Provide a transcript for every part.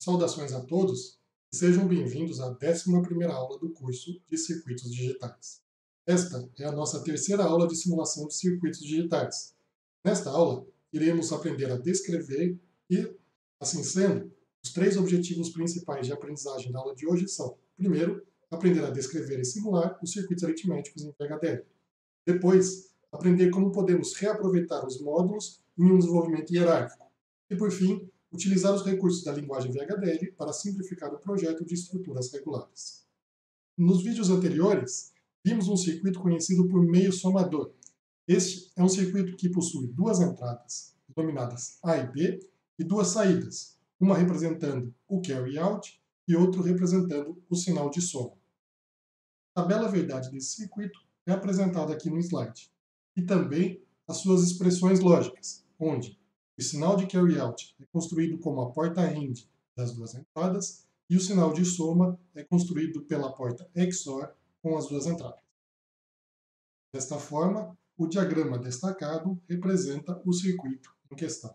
Saudações a todos e sejam bem-vindos à 11ª aula do curso de Circuitos Digitais. Esta é a nossa terceira aula de simulação de circuitos digitais. Nesta aula, iremos aprender a descrever e, assim sendo, os três objetivos principais de aprendizagem da aula de hoje são: primeiro, aprender a descrever e simular os circuitos aritméticos em VHDL. Depois, aprender como podemos reaproveitar os módulos em um desenvolvimento hierárquico. E, por fim, utilizar os recursos da linguagem VHDL para simplificar o projeto de estruturas regulares. Nos vídeos anteriores, vimos um circuito conhecido por meio somador. Este é um circuito que possui duas entradas, denominadas A e B, e duas saídas, uma representando o carry out e outro representando o sinal de soma. A tabela verdade desse circuito é apresentada aqui no slide, e também as suas expressões lógicas, onde o sinal de carry out é construído como a porta AND das duas entradas e o sinal de soma é construído pela porta XOR com as duas entradas. Desta forma, o diagrama destacado representa o circuito em questão.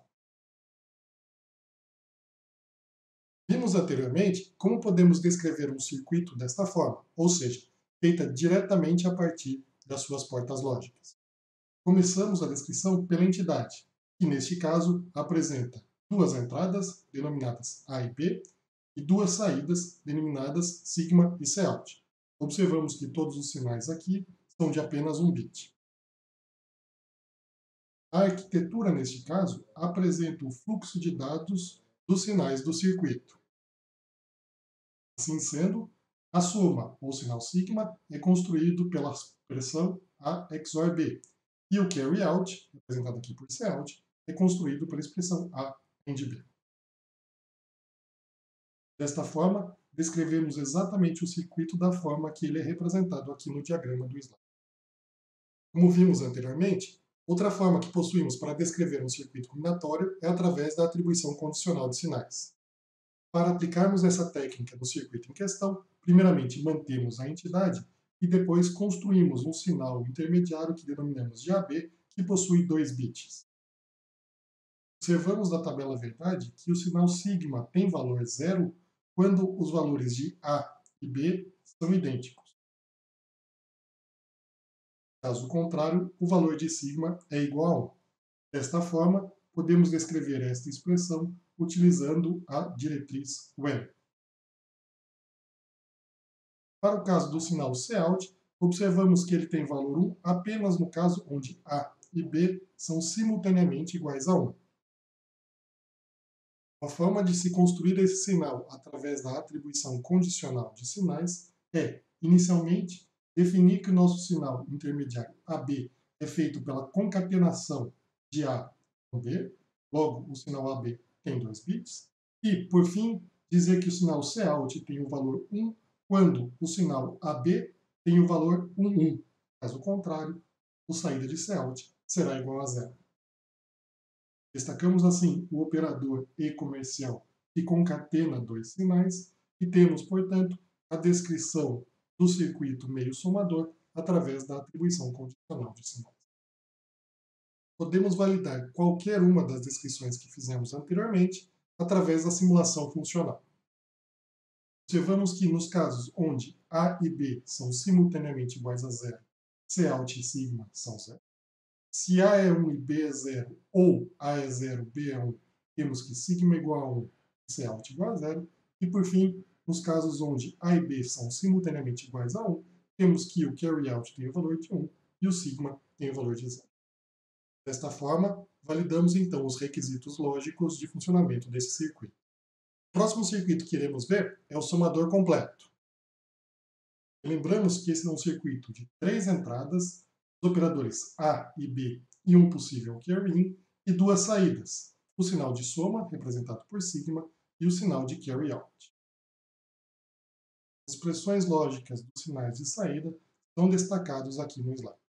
Vimos anteriormente como podemos descrever um circuito desta forma, ou seja, feita diretamente a partir das suas portas lógicas. Começamos a descrição pela entidade, que neste caso apresenta duas entradas, denominadas A e B, e duas saídas, denominadas sigma e cout. Observamos que todos os sinais aqui são de apenas um bit. A arquitetura, neste caso, apresenta o fluxo de dados dos sinais do circuito. Assim sendo, a soma, ou sinal sigma, é construído pela expressão A XOR B, e o carry out, representado aqui por cout, é construído pela expressão A AND B. Desta forma, descrevemos exatamente o circuito da forma que ele é representado aqui no diagrama do slide. Como vimos anteriormente, outra forma que possuímos para descrever um circuito combinatório é através da atribuição condicional de sinais. Para aplicarmos essa técnica no circuito em questão, primeiramente mantemos a entidade e depois construímos um sinal intermediário que denominamos de AB, que possui 2 bits. Observamos na tabela verdade que o sinal sigma tem valor zero quando os valores de A e B são idênticos. Caso contrário, o valor de sigma é igual a 1. Desta forma, podemos descrever esta expressão utilizando a diretriz when. Para o caso do sinal cout, observamos que ele tem valor 1 apenas no caso onde A e B são simultaneamente iguais a 1. A forma de se construir esse sinal através da atribuição condicional de sinais é, inicialmente, definir que o nosso sinal intermediário AB é feito pela concatenação de A com B, logo o sinal AB tem 2 bits, e, por fim, dizer que o sinal cout tem o valor 1 quando o sinal AB tem o valor 1, 1. Caso contrário, o saída de cout será igual a zero. Destacamos assim o operador e comercial que concatena dois sinais e temos, portanto, a descrição do circuito meio somador através da atribuição condicional de sinais. Podemos validar qualquer uma das descrições que fizemos anteriormente através da simulação funcional. Observamos que nos casos onde A e B são simultaneamente iguais a zero, cout e sigma são zero. Se A é 1 e B é 0, ou A é 0, B é 1, temos que sigma igual a 1 e cout igual a 0. E, por fim, nos casos onde A e B são simultaneamente iguais a 1, temos que o carry out tem o valor de 1 e o sigma tem o valor de 0. Desta forma, validamos então os requisitos lógicos de funcionamento desse circuito. O próximo circuito que iremos ver é o somador completo. Lembramos que esse é um circuito de 3 entradas, os operadores A e B e um possível carry-in, e duas saídas, o sinal de soma, representado por sigma, e o sinal de carry-out. As expressões lógicas dos sinais de saída estão destacados aqui no slide.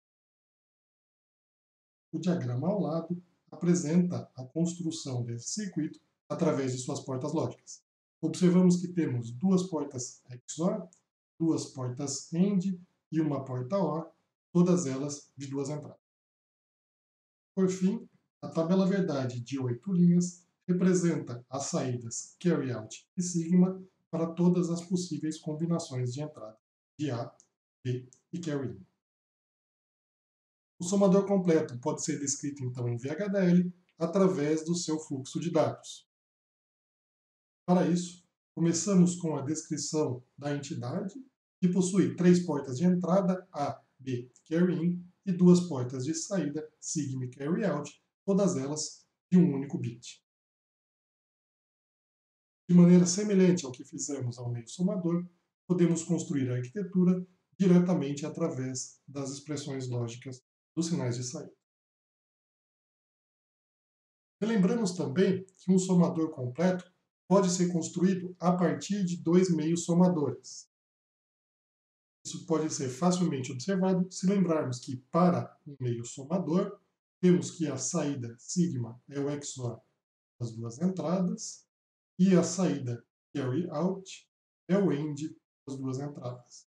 O diagrama ao lado apresenta a construção desse circuito através de suas portas lógicas. Observamos que temos duas portas XOR, duas portas AND e uma porta OR, todas elas de duas entradas. Por fim, a tabela verdade de 8 linhas representa as saídas carry out e sigma para todas as possíveis combinações de entrada de A, B e carry in. O somador completo pode ser descrito então em VHDL através do seu fluxo de dados. Para isso, começamos com a descrição da entidade, que possui 3 portas de entrada, A, B, carry in, e 2 portas de saída, sigma e carry out, todas elas de um único bit. De maneira semelhante ao que fizemos ao meio somador, podemos construir a arquitetura diretamente através das expressões lógicas dos sinais de saída. Lembramos também que um somador completo pode ser construído a partir de 2 meios somadores. Isso pode ser facilmente observado se lembrarmos que, para um meio somador, temos que a saída sigma é o XOR das duas entradas e a saída carry out é o AND das duas entradas.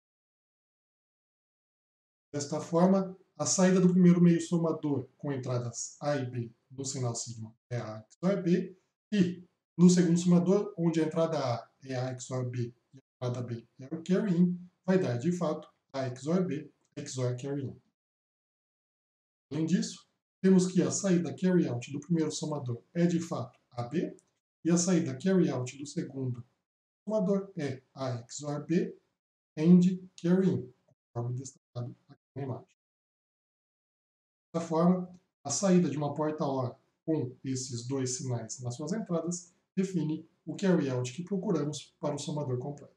Desta forma, a saída do primeiro meio somador com entradas A e B no sinal sigma é A XOR B, e no segundo somador, onde a entrada A é A XOR B e a entrada B é o carry in, vai dar de fato A XOR B XOR carry in. Além disso, temos que a saída carry out do primeiro somador é de fato AB, e a saída carry out do segundo somador é A XOR B AND carry in, conforme destacado aqui na imagem. Dessa forma, a saída de uma porta OR com esses dois sinais nas suas entradas define o carry out que procuramos para o somador completo.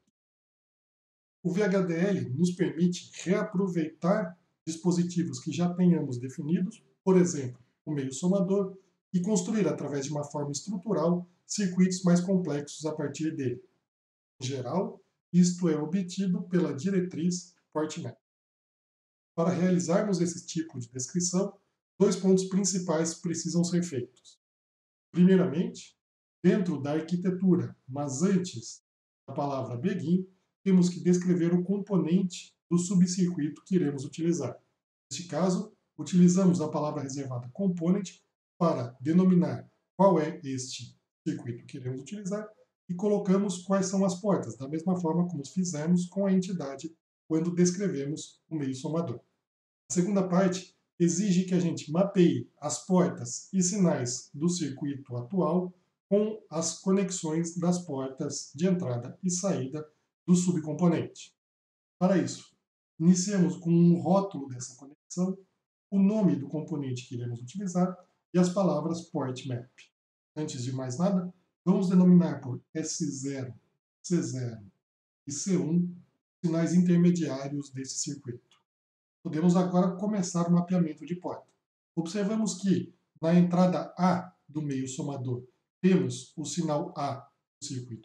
O VHDL nos permite reaproveitar dispositivos que já tenhamos definidos, por exemplo, o meio somador, e construir através de uma forma estrutural circuitos mais complexos a partir dele. Em geral, isto é obtido pela diretriz PortMap. Para realizarmos esse tipo de descrição, 2 pontos principais precisam ser feitos. Primeiramente, dentro da arquitetura, mas antes da palavra begin, temos que descrever o componente do subcircuito que iremos utilizar. Neste caso, utilizamos a palavra reservada component para denominar qual é este circuito que iremos utilizar e colocamos quais são as portas, da mesma forma como fizemos com a entidade quando descrevemos o meio somador. A segunda parte exige que a gente mapeie as portas e sinais do circuito atual com as conexões das portas de entrada e saída do subcomponente. Para isso, iniciamos com um rótulo dessa conexão, o nome do componente que iremos utilizar e as palavras PortMap. Antes de mais nada, vamos denominar por S0, C0 e C1 sinais intermediários desse circuito. Podemos agora começar o mapeamento de porta. Observamos que na entrada A do meio somador temos o sinal A do circuito.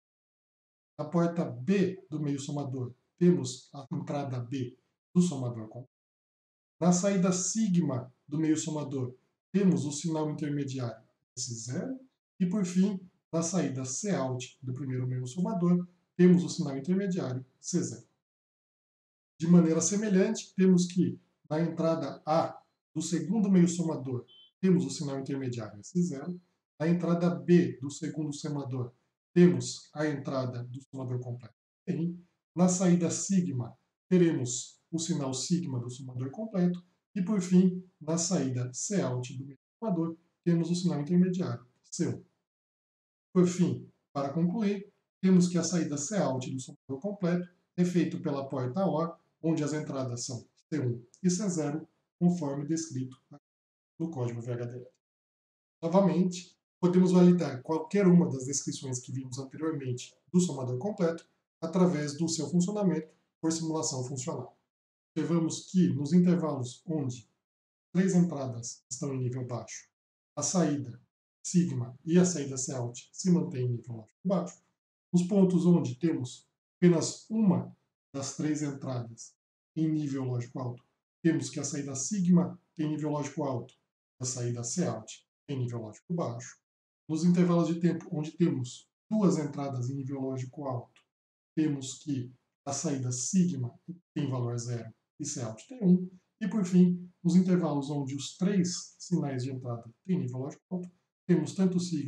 Na porta B do meio somador temos a entrada B do somador completo. Na saída sigma do meio somador temos o sinal intermediário S0 e, por fim, na saída Cout do primeiro meio somador temos o sinal intermediário C0. De maneira semelhante, temos que na entrada A do segundo meio somador temos o sinal intermediário S0, na entrada B do segundo somador temos a entrada do somador completo e na saída sigma teremos o sinal sigma do somador completo e, por fim, na saída Cout do meio somador temos o sinal intermediário C1. Por fim, para concluir, temos que a saída Cout do somador completo é feita pela porta OR, onde as entradas são C1 e C0, conforme descrito no código VHDL. Novamente, podemos validar qualquer uma das descrições que vimos anteriormente do somador completo através do seu funcionamento por simulação funcional. Observamos que nos intervalos onde 3 entradas estão em nível baixo, a saída sigma e a saída Cout se mantêm em nível lógico baixo. Nos pontos onde temos apenas uma das 3 entradas em nível lógico alto, temos que a saída sigma tem nível lógico alto, a saída Cout em nível lógico baixo. Nos intervalos de tempo onde temos 2 entradas em nível lógico alto, temos que a saída sigma tem valor 0 e Cout tem 1. E, por fim, nos intervalos onde os 3 sinais de entrada têm nível lógico alto, temos tanto sigma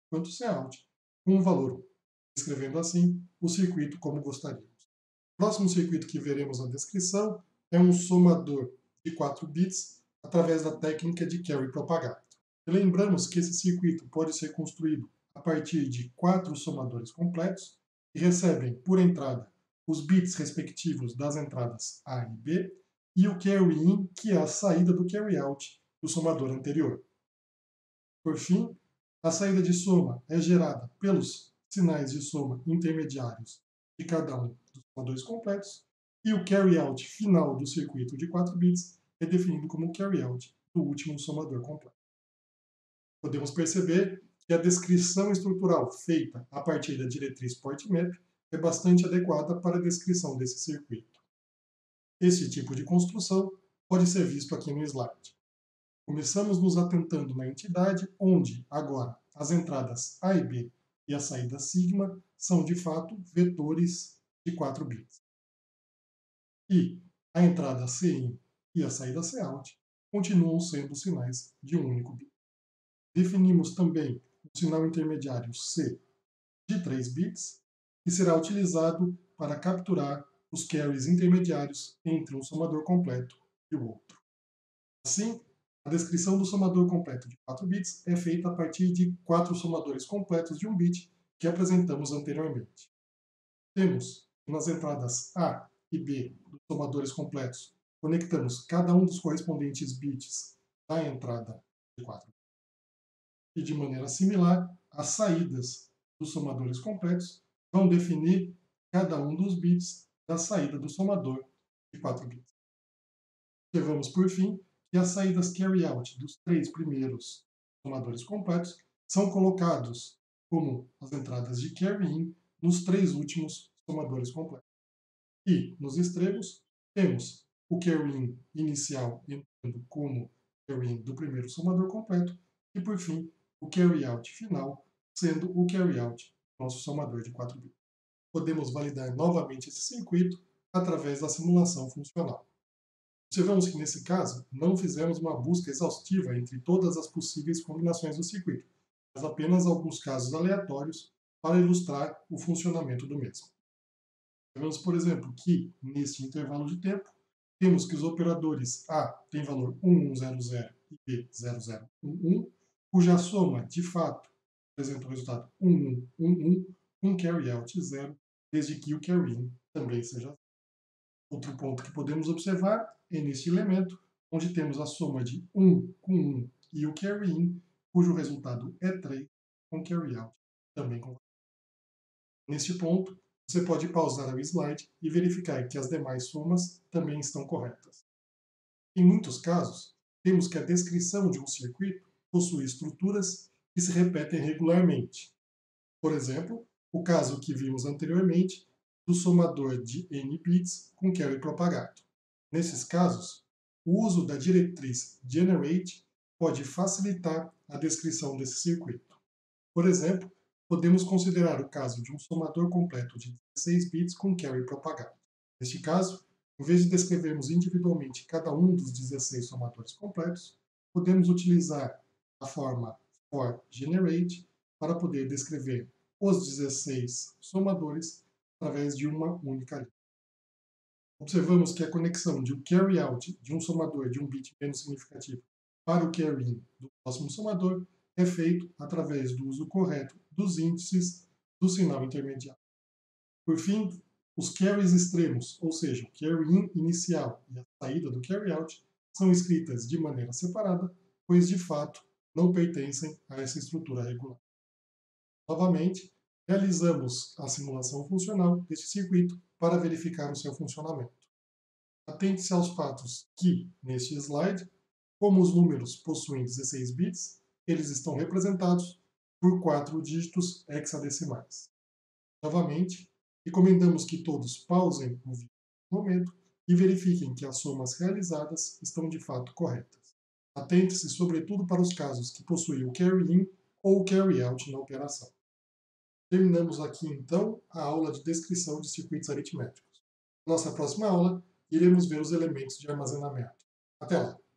quanto Cout com um valor 1, descrevendo assim o circuito como gostaríamos. O próximo circuito que veremos na descrição é um somador de 4 bits através da técnica de carry propagado. E lembramos que esse circuito pode ser construído a partir de 4 somadores completos que recebem por entrada os bits respectivos das entradas A e B e o carry in, que é a saída do carry out do somador anterior. Por fim, a saída de soma é gerada pelos sinais de soma intermediários de cada um dos somadores completos e o carry out final do circuito de 4 bits é definido como o carry out do último somador completo. Podemos perceber que a descrição estrutural feita a partir da diretriz PortMap é bastante adequada para a descrição desse circuito. Esse tipo de construção pode ser visto aqui no slide. Começamos nos atentando na entidade, onde, agora, as entradas A e B e a saída sigma são, de fato, vetores de 4 bits. E a entrada Cin e a saída Cout continuam sendo sinais de um único bit. Definimos também o sinal intermediário C de 3 bits, que será utilizado para capturar os carries intermediários entre um somador completo e o outro. Assim, a descrição do somador completo de 4 bits é feita a partir de 4 somadores completos de 1 bit que apresentamos anteriormente. Temos que nas entradas A e B dos somadores completos, conectamos cada um dos correspondentes bits da entrada de 4 bits. E de maneira similar, as saídas dos somadores completos vão definir cada um dos bits da saída do somador de 4 bits. Observamos, por fim, que as saídas carry-out dos 3 primeiros somadores completos são colocados como as entradas de carry-in nos 3 últimos somadores completos. E, nos extremos, temos o carry-in inicial entrando como carry-in do primeiro somador completo e, por fim, o carry-out final sendo o carry-out do nosso somador de 4 bits. Podemos validar novamente esse circuito através da simulação funcional. Observamos que, nesse caso, não fizemos uma busca exaustiva entre todas as possíveis combinações do circuito, mas apenas alguns casos aleatórios para ilustrar o funcionamento do mesmo. Observamos, por exemplo, que, neste intervalo de tempo, temos que os operadores A têm valor 1100 e B 0011, cuja soma, de fato, apresenta o resultado 1111, com carry out 0, desde que o carry in também seja 0. Outro ponto que podemos observar é neste elemento, onde temos a soma de 1 com 1 e o carry in, cujo resultado é 3, com carry out também com 4. Neste ponto, você pode pausar o slide e verificar que as demais somas também estão corretas. Em muitos casos, temos que a descrição de um circuito possui estruturas que se repetem regularmente. Por exemplo, o caso que vimos anteriormente do somador de n bits com carry propagado. Nesses casos, o uso da diretriz generate pode facilitar a descrição desse circuito. Por exemplo, podemos considerar o caso de um somador completo de 16 bits com carry propagado. Neste caso, em vez de descrevermos individualmente cada um dos 16 somadores completos, podemos utilizar a forma for generate para poder descrever os 16 somadores através de uma única linha. Observamos que a conexão de um carry out de um somador de um bit menos significativo para o carry in do próximo somador é feito através do uso correto dos índices do sinal intermediário. Por fim, os carries extremos, ou seja, o carry in inicial e a saída do carry out, são escritas de maneira separada, pois de fato não pertencem a essa estrutura regular. Novamente, realizamos a simulação funcional deste circuito para verificar o seu funcionamento. Atente-se aos fatos que, neste slide, como os números possuem 16 bits, eles estão representados por 4 dígitos hexadecimais. Novamente, recomendamos que todos pausem o vídeo no momento e verifiquem que as somas realizadas estão de fato corretas. Atente-se sobretudo para os casos que possuem o carry-in ou o carry-out na operação. Terminamos aqui, então, a aula de descrição de circuitos aritméticos. Na nossa próxima aula, iremos ver os elementos de armazenamento. Até lá!